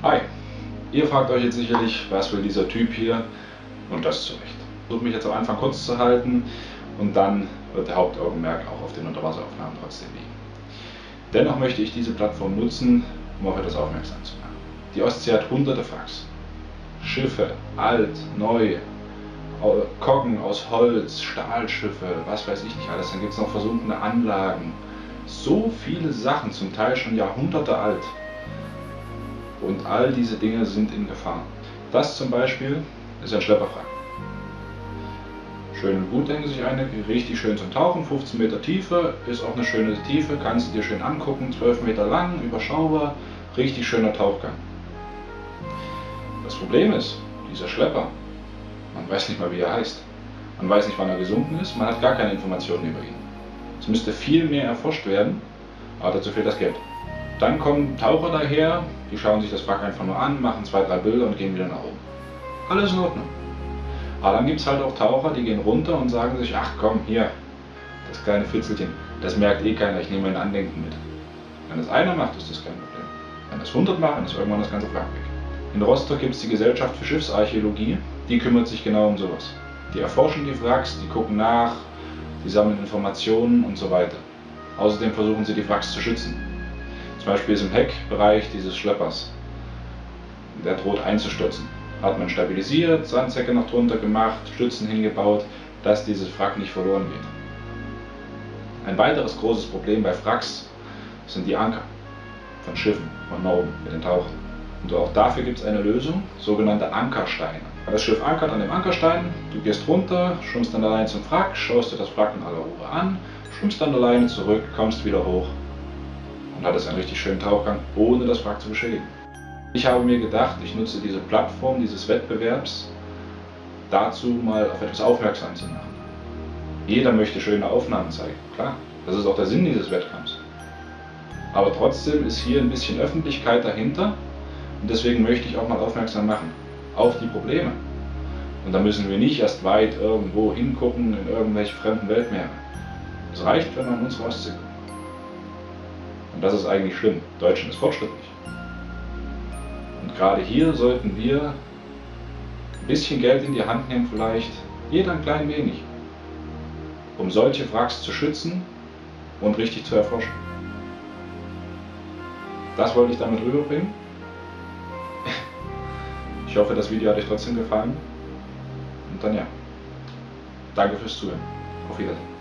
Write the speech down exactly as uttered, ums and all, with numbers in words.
Hi, ihr fragt euch jetzt sicherlich, was will dieser Typ hier, und das zu Recht. Ich versuche mich jetzt am Anfang kurz zu halten und dann wird der Hauptaugenmerk auch auf den Unterwasseraufnahmen trotzdem liegen. Dennoch möchte ich diese Plattform nutzen, um auf etwas aufmerksam zu machen. Die Ostsee hat hunderte Wracks. Schiffe, alt, neu, Koggen aus Holz, Stahlschiffe, was weiß ich nicht alles. Dann gibt es noch versunkene Anlagen. So viele Sachen, zum Teil schon Jahrhunderte alt. Und all diese Dinge sind in Gefahr. Das zum Beispiel ist ein Schlepperwrack. Schön und gut, denken sich einige, richtig schön zum Tauchen, fünfzehn Meter Tiefe, ist auch eine schöne Tiefe, kannst du dir schön angucken, zwölf Meter lang, überschaubar, richtig schöner Tauchgang. Das Problem ist, dieser Schlepper, man weiß nicht mal, wie er heißt, man weiß nicht, wann er gesunken ist, man hat gar keine Informationen über ihn. Es müsste viel mehr erforscht werden, aber dazu fehlt das Geld. Dann kommen Taucher daher, die schauen sich das Wrack einfach nur an, machen zwei, drei Bilder und gehen wieder nach oben. Alles in Ordnung. Aber dann gibt es halt auch Taucher, die gehen runter und sagen sich, ach komm, hier, das kleine Fitzelchen, das merkt eh keiner, ich nehme mein Andenken mit. Wenn das einer macht, ist das kein Problem. Wenn das hundert machen, ist irgendwann das ganze Wrack weg. In Rostock gibt es die Gesellschaft für Schiffsarchäologie, die kümmert sich genau um sowas. Die erforschen die Wracks, die gucken nach, die sammeln Informationen und so weiter. Außerdem versuchen sie die Wracks zu schützen. Zum Beispiel ist im Heckbereich dieses Schleppers, der droht einzustürzen. Hat man stabilisiert, Sandsäcke noch drunter gemacht, Stützen hingebaut, dass dieses Wrack nicht verloren geht. Ein weiteres großes Problem bei Wracks sind die Anker von Schiffen, von Norden mit den Tauchern. Und auch dafür gibt es eine Lösung, sogenannte Ankersteine. Das Schiff ankert an dem Ankerstein, du gehst runter, schwimmst dann allein zum Wrack, schaust dir das Wrack in aller Ruhe an, schwimmst dann alleine zurück, kommst wieder hoch und hattest einen richtig schönen Tauchgang, ohne das Wrack zu beschädigen. Ich habe mir gedacht, ich nutze diese Plattform dieses Wettbewerbs dazu, mal auf etwas aufmerksam zu machen. Jeder möchte schöne Aufnahmen zeigen, klar, das ist auch der Sinn dieses Wettkampfs. Aber trotzdem ist hier ein bisschen Öffentlichkeit dahinter und deswegen möchte ich auch mal aufmerksam machen auf die Probleme. Und da müssen wir nicht erst weit irgendwo hingucken in irgendwelche fremden Weltmeere. Es reicht, wenn wir an unsere Ostsee gucken. Und das ist eigentlich schlimm. Deutschland ist fortschrittlich. Und gerade hier sollten wir ein bisschen Geld in die Hand nehmen, vielleicht jeder ein klein wenig, um solche Wracks zu schützen und richtig zu erforschen. Das wollte ich damit rüberbringen. Ich hoffe, das Video hat euch trotzdem gefallen. Und dann ja, danke fürs Zuhören. Auf Wiedersehen.